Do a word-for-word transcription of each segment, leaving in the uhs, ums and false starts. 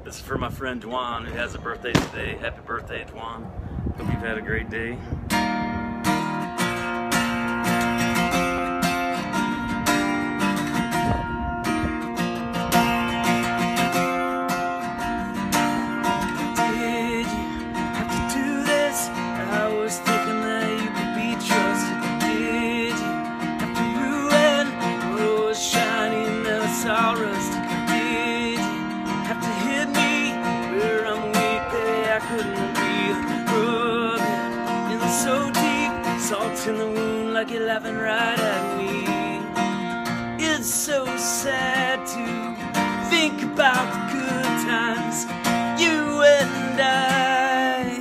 This is for my friend Dwan, who has a birthday today. Happy birthday, Dwan. Hope you've had a great day. Did you have to do this? I was thinking that you could be trusted. Did you have to ruin what was shiny and now it's all rusted? Did you have to hit me where I'm weak? That I couldn't breathe. Rub it in so deep, salt in the wound like you're laughing right at me. It's so sad to think about the good times, you and I.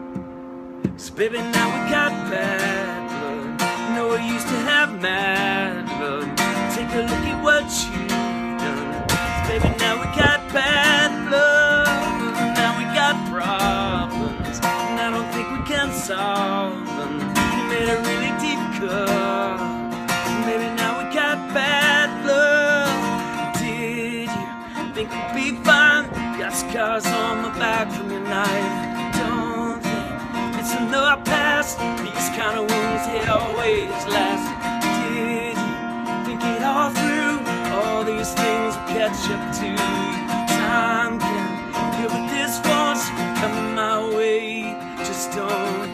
So baby, now we got bad blood. No, we used to have mad blood. Take a look at what you've done. So baby, now we got bad blood. Now we got problems, and I don't think we can solve them. You made a really deep cut. Maybe now we got bad blood. Did you think we'd be fine? Got scars on my back from your knife. Don't think it's in the past. These kind of wounds, they always last. Did you think it all through? All these things will catch up to you. Time can heal, but this one's coming my way. Just don't.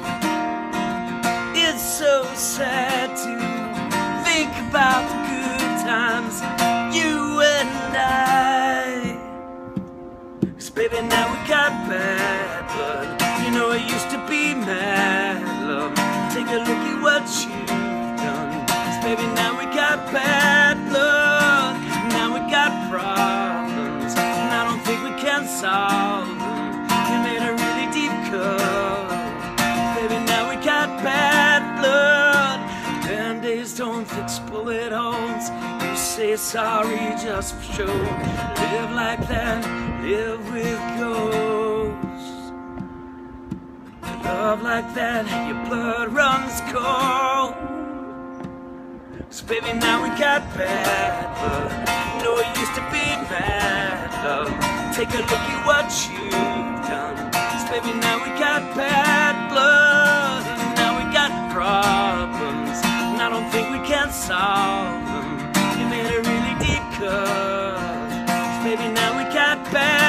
It's so sad to think about the good times, you and I. 'Cause baby, now we got bad blood. You know it used to be mad love. Take a look at what you've done. 'Cause baby, now we got bad blood. Now we got problems, and I don't think we can solve them. You made a really deep cut. Baby, now we got bad blood. Band-aids don't fix bullet holes. You say sorry just for show. Live like that, live with ghosts. Love like that, your blood runs cold. So baby, now we got bad blood. You know it used to be bad love. Take a look at what you've done. So baby, now we got bad blood. Now we got problems, and I don't think we can solve them. You made a really deep cut. So baby, now we got bad